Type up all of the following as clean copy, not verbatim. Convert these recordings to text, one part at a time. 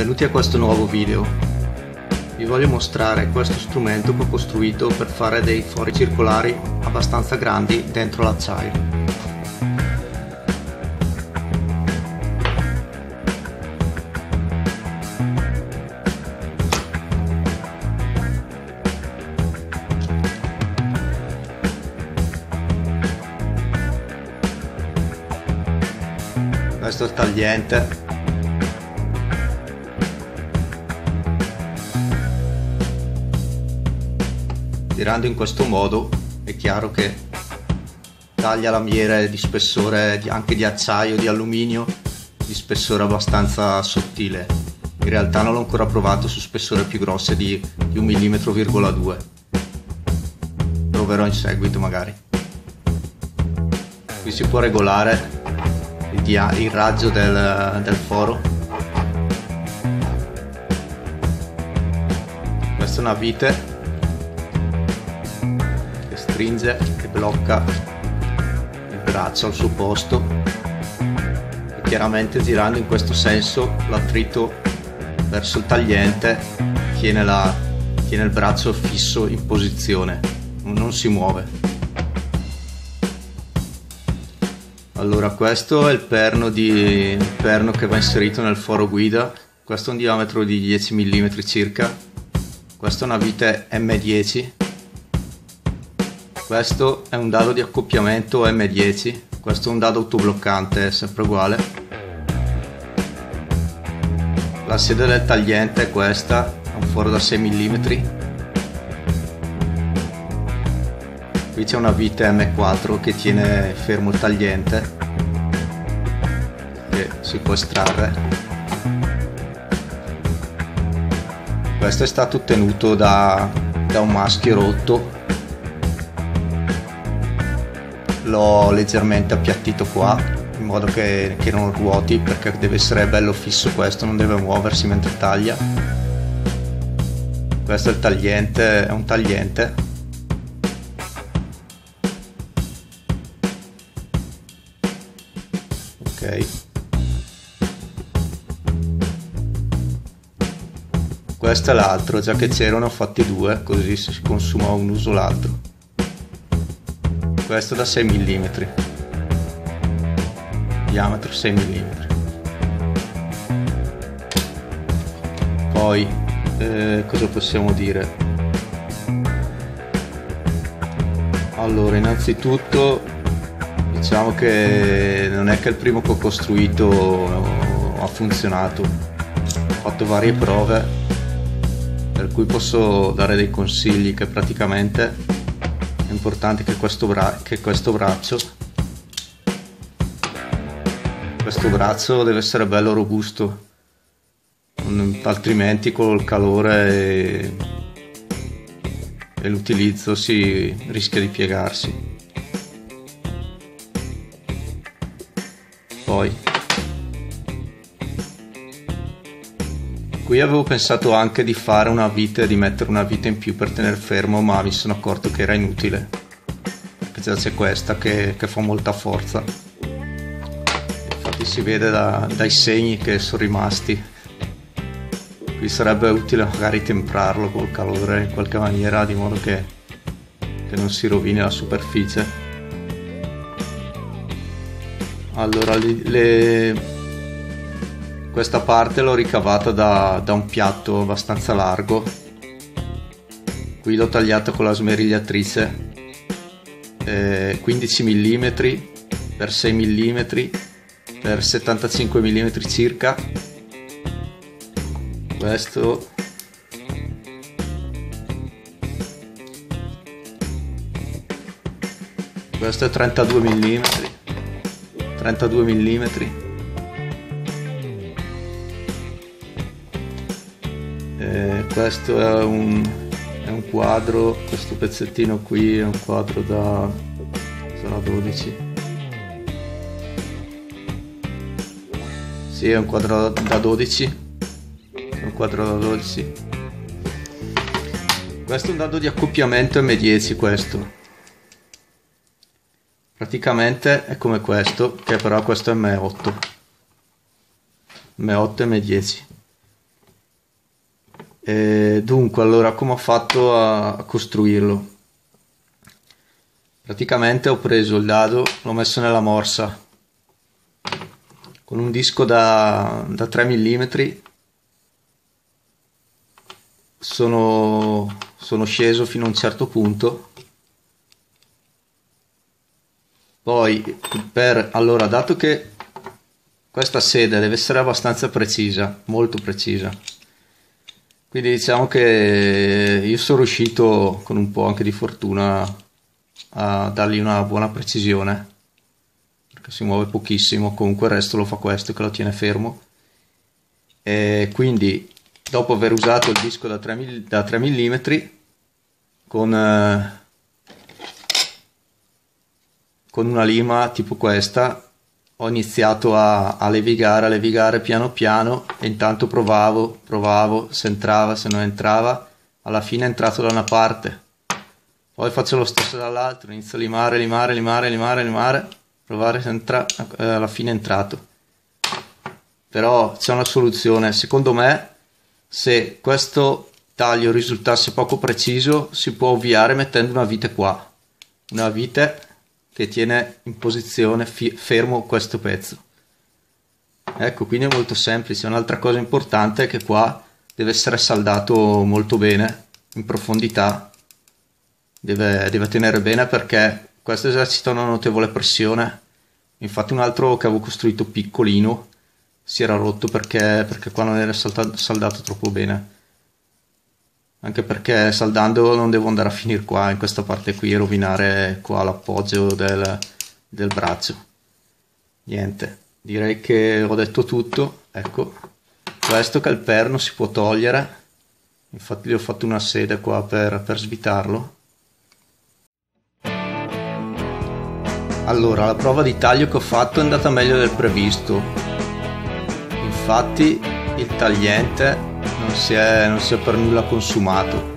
Benvenuti a questo nuovo video. Vi voglio mostrare questo strumento che ho costruito per fare dei fori circolari abbastanza grandi dentro l'acciaio. Questo è il tagliente. Tirando in questo modo è chiaro che taglia lamiere di spessore anche di acciaio, di alluminio, di spessore abbastanza sottile. In realtà non l'ho ancora provato su spessore più grosse di 1,2 mm. Proverò in seguito magari. Qui si può regolare il raggio del foro. Questa è una vite che stringe e blocca il braccio al suo posto, e chiaramente girando in questo senso l'attrito verso il tagliente tiene il braccio fisso in posizione, non si muove. Allora, questo è il perno che va inserito nel foro guida. Questo è un diametro di 10 mm circa. Questa è una vite M10. Questo è un dado di accoppiamento M10. Questo è un dado autobloccante, sempre uguale. La sede del tagliente è questa, è un foro da 6 mm. Qui c'è una vite M4 che tiene fermo il tagliente, che si può estrarre. Questo è stato ottenuto da un maschio rotto. L'ho leggermente appiattito qua in modo che non ruoti, perché deve essere bello fisso, questo non deve muoversi mentre taglia. Questo è il tagliente, è un tagliente. Ok, questo è l'altro, già che c'erano ho fatti due, così si consuma un uso l'altro. Questo da 6 mm, diametro 6 mm. Poi cosa possiamo dire? Allora, innanzitutto diciamo che non è che il primo che ho costruito ha funzionato. Ho fatto varie prove, per cui posso dare dei consigli, che praticamente è importante che questo braccio deve essere bello robusto, altrimenti col calore e l'utilizzo si rischia di piegarsi. Poi qui avevo pensato anche di fare di mettere una vite in più per tenere fermo, ma mi sono accorto che era inutile, perché già c'è questa che fa molta forza. Infatti si vede dai segni che sono rimasti. Qui sarebbe utile magari temprarlo col calore in qualche maniera, di modo che non si rovini la superficie. Allora, questa parte l'ho ricavata da un piatto abbastanza largo. Qui l'ho tagliata con la smerigliatrice 15 mm per 6 mm per 75 mm circa. Questo è 32 mm. Questo è un quadro, questo pezzettino qui è un quadro da 12. Sì, è un quadro da 12. Questo è un dado di accoppiamento M10. Questo praticamente è come questo, che però questo è M8 M10. Dunque, allora, come ho fatto a costruirlo? Praticamente ho preso il dado, l'ho messo nella morsa con un disco da 3 mm. Sono sceso fino a un certo punto. Poi, allora, dato che questa sede deve essere abbastanza precisa, molto precisa, quindi diciamo che io sono riuscito con un po' anche di fortuna a dargli una buona precisione, perché si muove pochissimo, comunque il resto lo fa questo che lo tiene fermo. E quindi dopo aver usato il disco da 3 mm con una lima tipo questa ho iniziato a levigare piano piano, e intanto provavo se entrava, se non entrava. Alla fine è entrato da una parte, poi faccio lo stesso dall'altro, inizio a limare, provare se entra, alla fine è entrato. Però c'è una soluzione, secondo me. Se questo taglio risultasse poco preciso, si può ovviare mettendo una vite qua, una vite che tiene in posizione fermo questo pezzo. Ecco, quindi è molto semplice. Un'altra cosa importante è che qua deve essere saldato molto bene, in profondità, deve tenere bene, perché questo esercita una notevole pressione. Infatti un altro che avevo costruito piccolino si era rotto perché qua non era saldato troppo bene, anche perché saldando non devo andare a finire qua in questa parte qui e rovinare qua l'appoggio del braccio. Niente, direi che ho detto tutto. Ecco, questo che il perno si può togliere, infatti gli ho fatto una sede qua per svitarlo. Allora, la prova di taglio che ho fatto è andata meglio del previsto. Infatti il tagliente non si è per nulla consumato,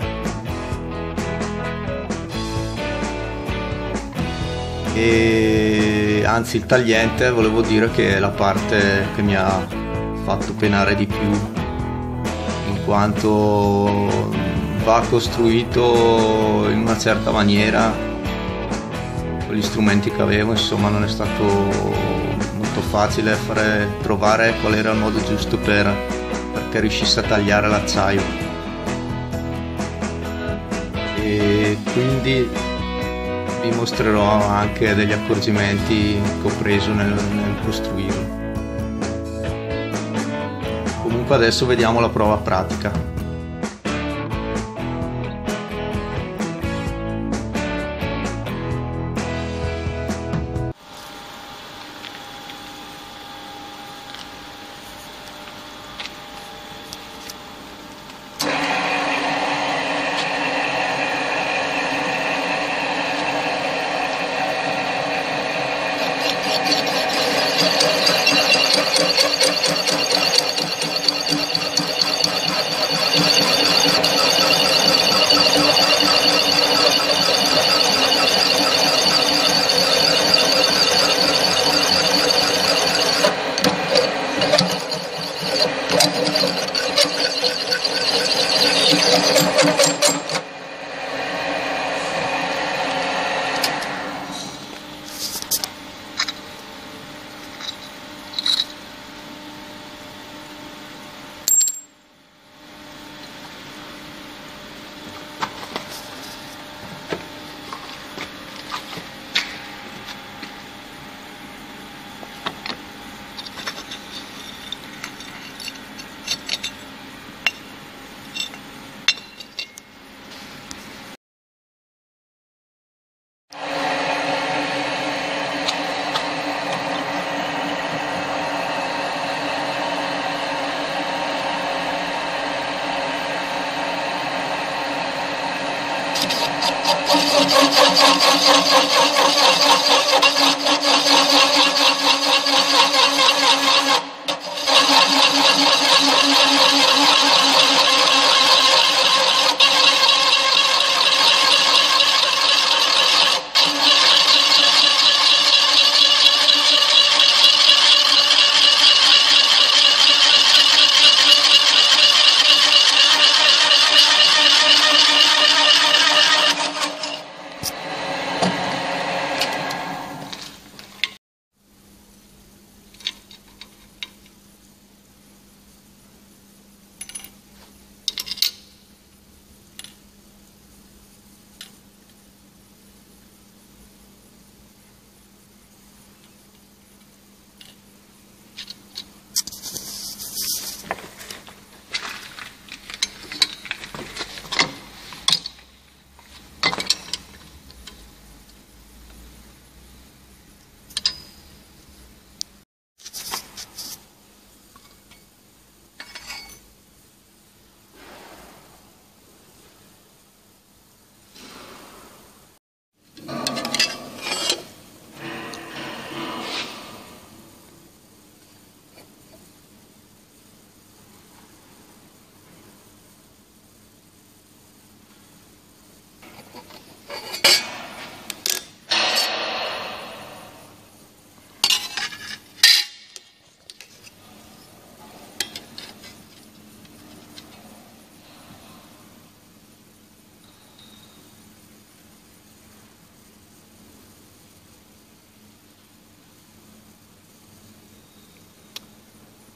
e anzi il tagliente, volevo dire, che è la parte che mi ha fatto penare di più, in quanto va costruito in una certa maniera con gli strumenti che avevo. Insomma, non è stato molto facile trovare qual era il modo giusto perché riuscisse a tagliare l'acciaio, e quindi vi mostrerò anche degli accorgimenti che ho preso nel costruirlo. Comunque adesso vediamo la prova pratica.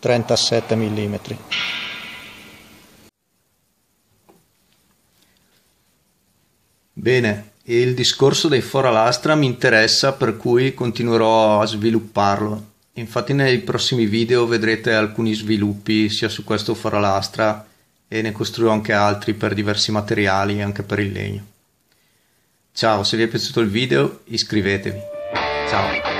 37 mm. Bene, il discorso dei fораlastra mi interessa, per cui continuerò a svilupparlo. Infatti nei prossimi video vedrete alcuni sviluppi sia su questo fораlastra e ne costruirò anche altri per diversi materiali, anche per il legno. Ciao, se vi è piaciuto il video iscrivetevi. Ciao.